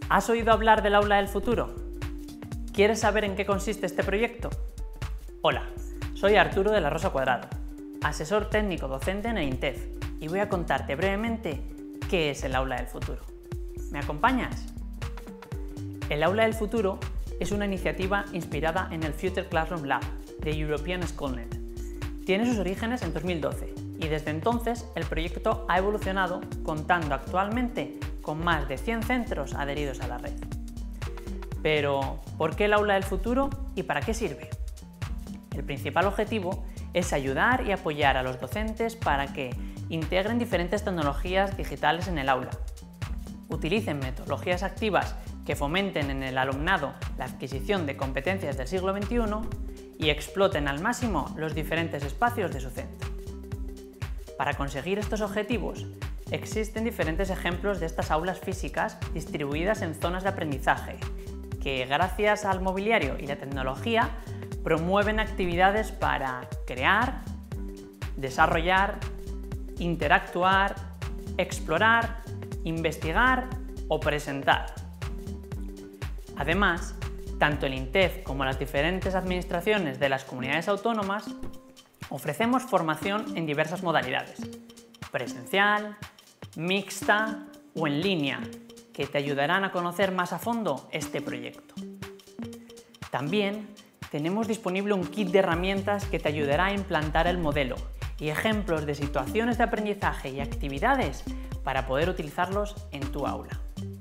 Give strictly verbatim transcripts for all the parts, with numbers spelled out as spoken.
¿Has oído hablar del Aula del Futuro? ¿Quieres saber en qué consiste este proyecto? Hola, soy Arturo de la Rosa Cuadrado, asesor técnico docente en el INTEF, y voy a contarte brevemente qué es el Aula del Futuro. ¿Me acompañas? El Aula del Futuro es una iniciativa inspirada en el Future Classroom Lab de European Schoolnet. Tiene sus orígenes en dos mil doce y desde entonces el proyecto ha evolucionado, contando actualmente con más de cien centros adheridos a la red. Pero, ¿por qué el Aula del Futuro y para qué sirve? El principal objetivo es ayudar y apoyar a los docentes para que integren diferentes tecnologías digitales en el aula, utilicen metodologías activas que fomenten en el alumnado la adquisición de competencias del siglo veintiuno y exploten al máximo los diferentes espacios de su centro. Para conseguir estos objetivos, existen diferentes ejemplos de estas aulas físicas distribuidas en zonas de aprendizaje, que gracias al mobiliario y la tecnología promueven actividades para crear, desarrollar, interactuar, explorar, investigar o presentar. Además, tanto el INTEF como las diferentes administraciones de las comunidades autónomas ofrecemos formación en diversas modalidades, presencial, mixta o en línea, que te ayudarán a conocer más a fondo este proyecto. También tenemos disponible un kit de herramientas que te ayudará a implantar el modelo y ejemplos de situaciones de aprendizaje y actividades para poder utilizarlos en tu aula.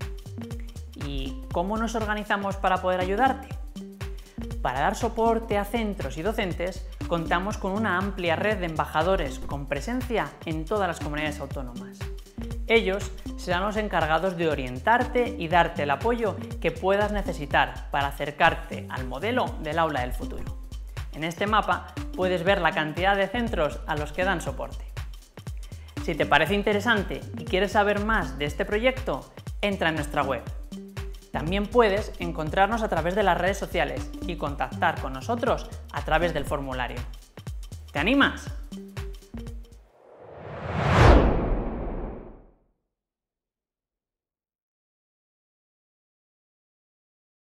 ¿Y cómo nos organizamos para poder ayudarte? Para dar soporte a centros y docentes, contamos con una amplia red de embajadores con presencia en todas las comunidades autónomas. Ellos serán los encargados de orientarte y darte el apoyo que puedas necesitar para acercarte al modelo del Aula del Futuro. En este mapa puedes ver la cantidad de centros a los que dan soporte. Si te parece interesante y quieres saber más de este proyecto, entra en nuestra web. También puedes encontrarnos a través de las redes sociales y contactar con nosotros a través del formulario. ¿Te animas?